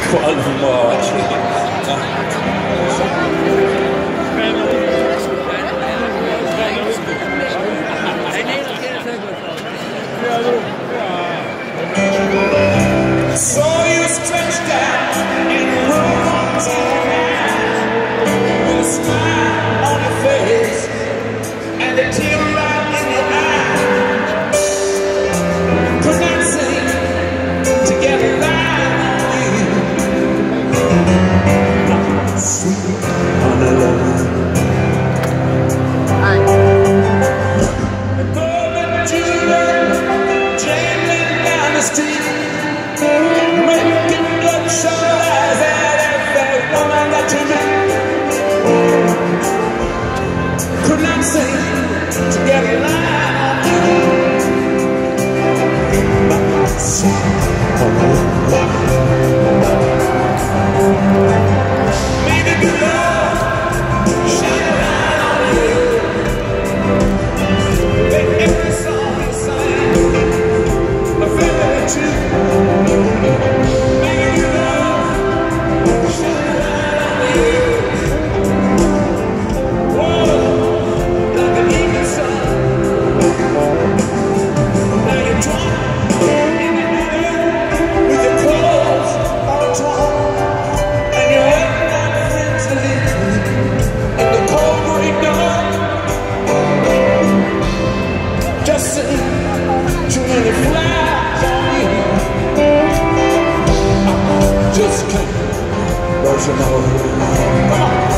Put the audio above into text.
quite a long while actually. Saw you stretched out in a room on with a smile on your face and a tear right in your eye. Could not sing together live on you. Sweet on a love. Making bloodshot eyes at every woman that you met. Could not sing to get a line on you. Maybe good love shine a light on you. Make every song you sing a very true. Just can't rush them all.